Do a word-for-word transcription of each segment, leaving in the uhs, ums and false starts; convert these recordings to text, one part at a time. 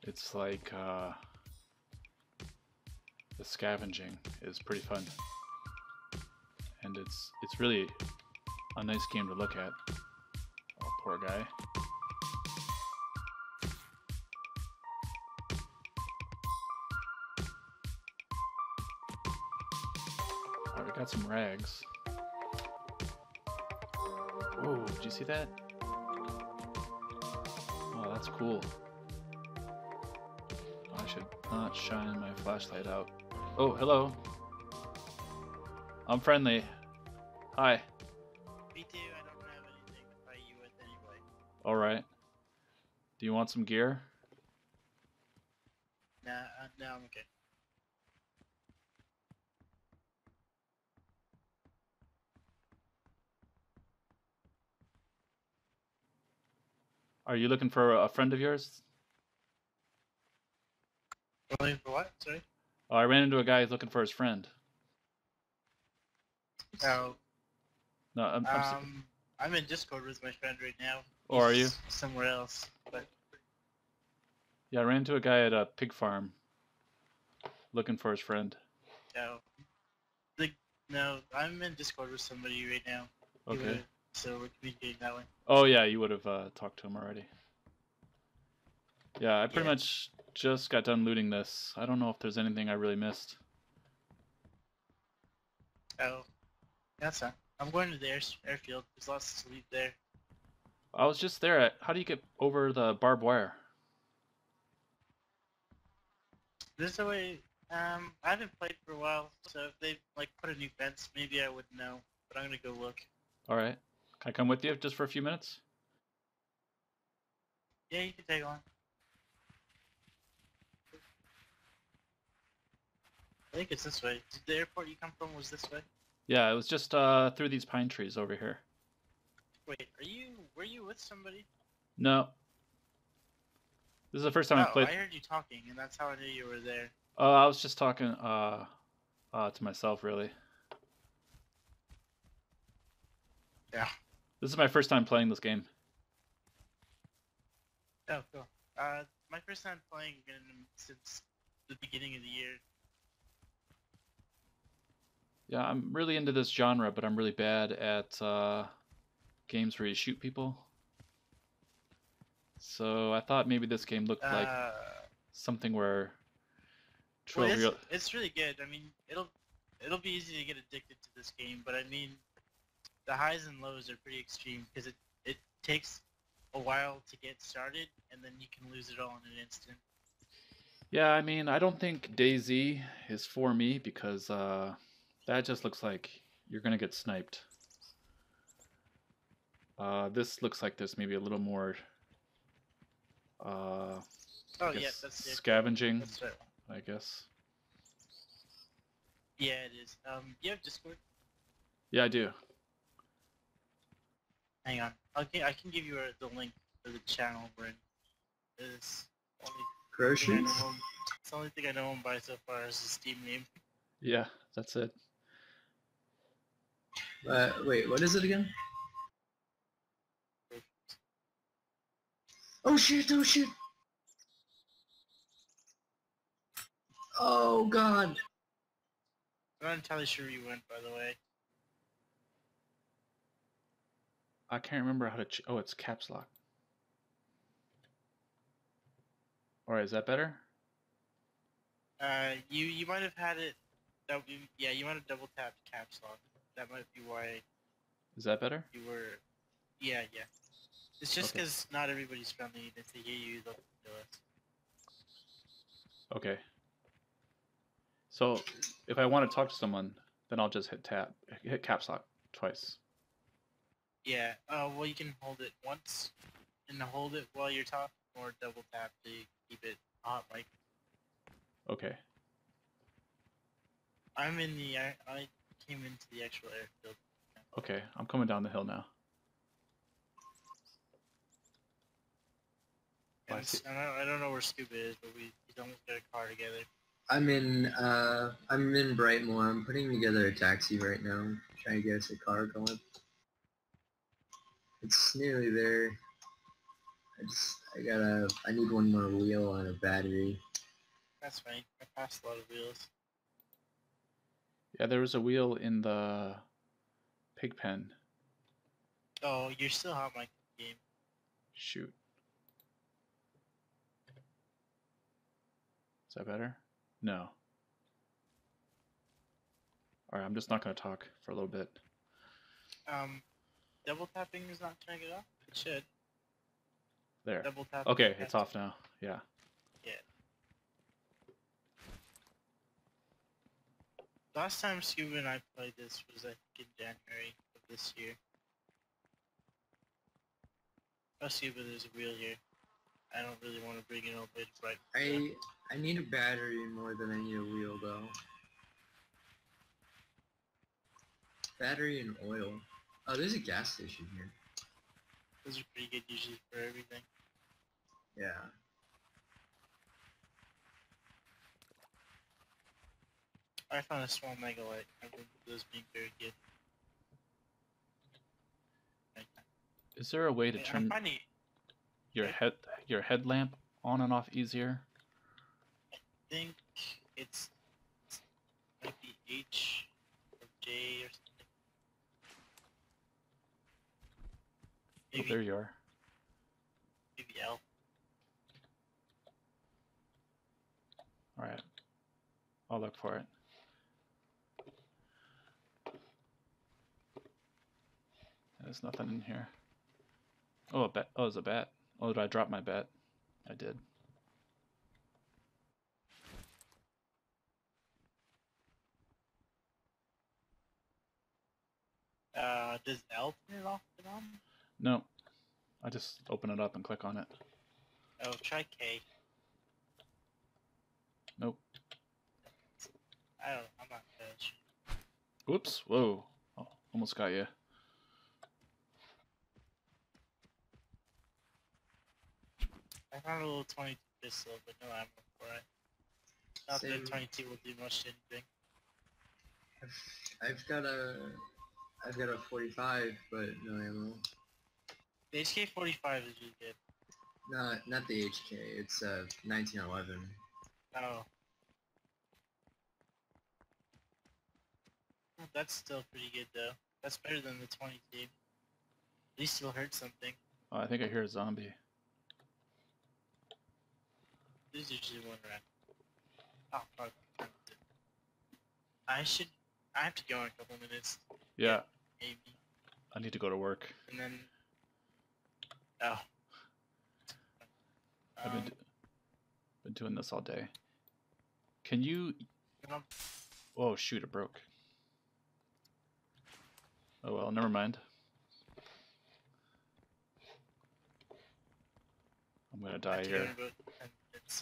It's like uh, the scavenging is pretty fun, and it's it's really a nice game to look at. Oh, poor guy. Alright, we got some rags. Whoa, did you see that? Oh, that's cool. I should not shine my flashlight out. Oh, hello. I'm friendly. Hi. Me too, I don't have anything to fight you with anyway. Alright. Do you want some gear? Nah, uh, no, I'm okay. Are you looking for a friend of yours? Looking for what? Sorry? Oh, I ran into a guy who's looking for his friend. Oh, No, I'm, I'm s- um, I'm in Discord with my friend right now. Oh, are He's you? somewhere else, but Yeah, I ran into a guy at a pig farm looking for his friend. no. The, no, I'm in Discord with somebody right now. He Okay. would've- So we're communicating that way. Oh yeah, you would have uh, talked to him already. Yeah, I pretty Yeah. much just got done looting this. I don't know if there's anything I really missed. Oh, that's not. I'm going to the air, airfield. There's lots to leave there. I was just there. At, how do you get over the barbed wire? There's a way. Um, I haven't played for a while, so if they like put a new fence, maybe I wouldn't know. But I'm gonna go look. All right. Can I come with you just for a few minutes? Yeah, you can take on. I think it's this way. Did the airport you come from was this way? Yeah, it was just uh, through these pine trees over here. Wait, are you? Were you with somebody? No. This is the first time Oh, I played. I heard you talking, and that's how I knew you were there. Oh, I was just talking uh, uh, to myself, really. Yeah. This is my first time playing this game. Oh, cool. Uh, my first time playing in, since the beginning of the year. Yeah, I'm really into this genre, but I'm really bad at uh, games where you shoot people. So I thought maybe this game looked like Uh, something where well, it's, trivial. it's really good. I mean, it'll it'll be easy to get addicted to this game, but I mean, the highs and lows are pretty extreme because it it takes a while to get started, and then you can lose it all in an instant. Yeah, I mean, I don't think DayZ is for me because uh, that just looks like you're gonna get sniped. Uh, this looks like there's maybe a little more uh, Oh I yeah, guess that's it. scavenging, That's right. I guess. Yeah, it is. Um, you have Discord? Yeah, I do. Hang on. Okay, I can give you a, the link for the channel we're in. It's only thing I Groceries? know him. It's the only thing I know him by so far is his Steam name. Yeah, that's it. Uh, wait, what is it again? Oh shit, oh shit! Oh god! I'm not entirely sure where you went, by the way. I can't remember how to. Ch oh, it's caps lock. All right, is that better? Uh, you you might have had it. That you, yeah, you might have double tapped caps lock. That might be why Is that better? you were. Yeah, yeah. It's just Okay. because not everybody's friendly. If they hear you, they'll kill us. Okay. So if I want to talk to someone, then I'll just hit tab, hit caps lock twice. Yeah. Uh, well, you can hold it once, and hold it while you're talking, or double tap to keep it hot mic. Okay. I'm in the. I, I came into the actual airfield. Okay, I'm coming down the hill now. Oh, I And see. I don't, I don't know where Scuba is, but we, we almost got a car together. I'm in, uh, I'm in Brightmoor. I'm putting together a taxi right now. Trying to get us a car going. It's nearly there. I just, I gotta. I need one more wheel and a battery. That's fine. I passed a lot of wheels. Yeah, there was a wheel in the pig pen. Oh, you're still hot mic game. Shoot. Is that better? No. Alright, I'm just not going to talk for a little bit. Um, double tapping is not turning it off? It should. There. Double tap. Okay, it's off now. Yeah. Yeah. Last time Scuba and I played this was I think in January of this year. Oh, Scuba, there's a wheel here. I don't really want to bring it over to right. I I need a battery more than I need a wheel though. Battery and oil. Oh, there's a gas station here. Those are pretty good usually for everything. Yeah. I found a small megalite. I remember those being very good. Is there a way to I'm turn finding your head your headlamp on and off easier? I think it's, it's might be H or J or something. Oh, Maybe, there you are. maybe L. Alright. I'll look for it. There's nothing in here. Oh, a bat. Oh, it's a bat. Oh, did I drop my bat? I did. Uh, does L turn it off and on? No. I just open it up and click on it. Oh, try K. Nope. I don't. I'm not sure. Oops. Whoa. Oh, almost got you. I found a little twenty-two pistol, but no ammo for it. Not Same. that twenty-two will do much to anything. I've, I've got a. I've got a forty-five, but no ammo. The H K forty-five is really good. Not not the H K. It's uh nineteen eleven. Oh. That's still pretty good though. That's better than the twenty-two. At least it'll hurt something. Oh, I think I hear a zombie. There's usually one around. Oh fuck. I should. I have to go in a couple minutes. Yeah. Maybe. I need to go to work. And then. Oh. I've been, Um, d been doing this all day. Can you... um, Oh, shoot, it broke. Oh well, never mind. I'm gonna I die have to go here. in about ten minutes.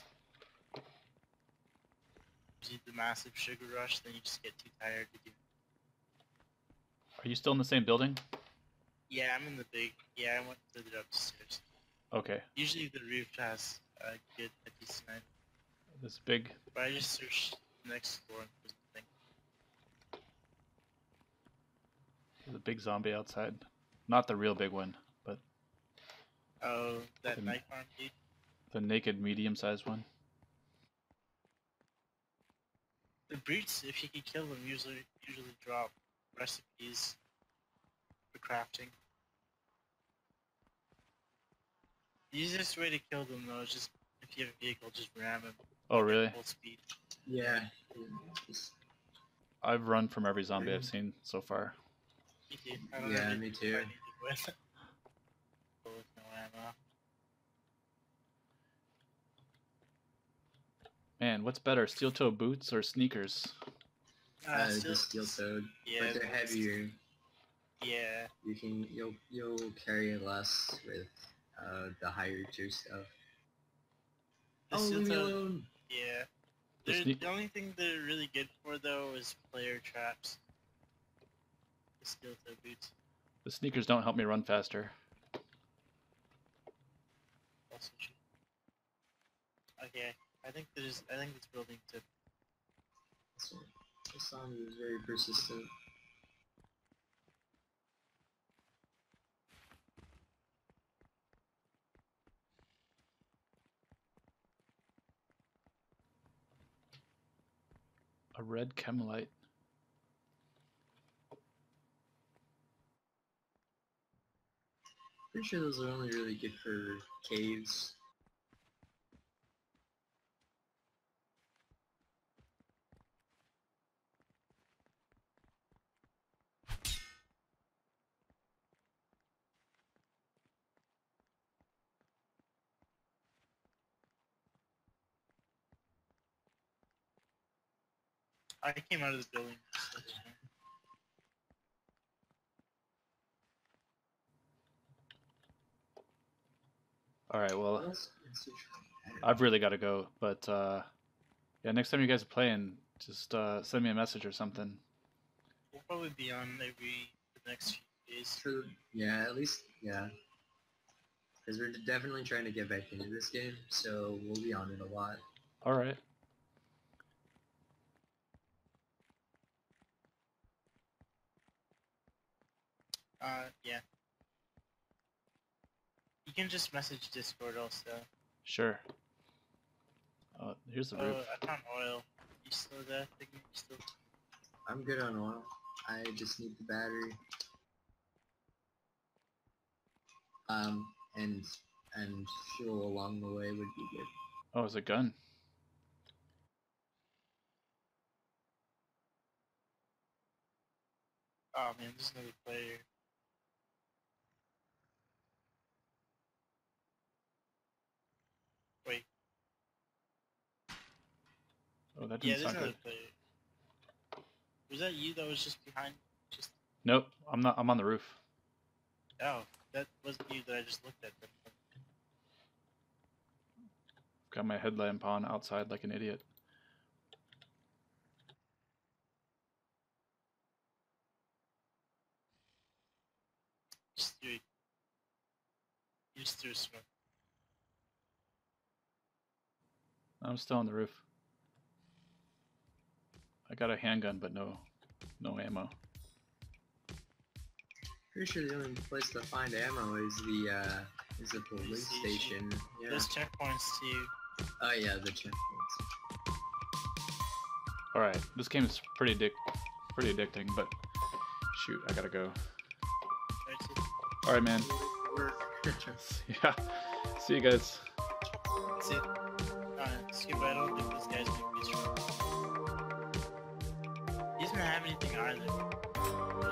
You need the massive sugar rush, then you just get too tired to do. Are you still in the same building? Yeah, I'm in the big. Yeah, I went further upstairs. Okay. Usually the roof has a good, a decent item. This big... But I just searched next door and there's nothing. There's a big zombie outside. Not the real big one, but Oh, that The- knife arm dude? the naked medium-sized one. The brutes, if you can kill them, usually usually drop recipes for crafting. The easiest way to kill them though is just, if you have a vehicle, just ram them Oh, really? full speed. Yeah. It's- I've run from every zombie I've seen so far. Me too. I don't Yeah, have me anything too. I need to with. But with no ammo. Man, what's better, steel-toe boots or sneakers? Uh, still- the steel toed. Yeah, But they're but- heavier. Yeah. You can you'll you'll carry less with uh the higher tier stuff. The Oh, steel leave me toe- alone. Yeah. The They're, sneak- the only thing they're really good for though is player traps. The steel toe boots. The sneakers don't help me run faster. Also true. Okay, I think there's. I think this building to. This one. This song is very persistent. A red chemalite. Pretty sure those are only really good for caves. I came out of the building. So that's fine. All right. Well, Let's- let's see. I've really got to go. But uh, yeah, next time you guys are playing, just uh, send me a message or something. We'll probably be on maybe the next few days. For, yeah, at least, yeah. Because we're definitely trying to get back into this game, so we'll be on it a lot. All right. Uh, yeah. You can just message Discord also. Sure. Uh, here's the Oh, roof. I found oil. You still there? Think you still? I'm good on oil. I just need the battery. Um, and and fuel along the way would be good. Oh, it's a gun. Oh man, there's another player. Wait. Oh, that Yeah, didn't there's sound another good. player. Was that you that was just behind? Just Nope. I'm not. I'm on the roof. oh, that wasn't you that I just looked at. That. Got my headlamp on outside like an idiot. Just threw. You just threw smoke. I'm still on the roof. I got a handgun, but no, no ammo. Pretty sure the only place to find ammo is the uh is the police station. Yeah. There's checkpoints too. Oh yeah, the checkpoints. All right, this game is pretty addic pretty addicting, but shoot, I gotta go. Right to- All right, man. Work. Yeah. See you guys. That's it. Alright, Scuba, I don't think this guy's gonna be strong. He doesn't have anything either.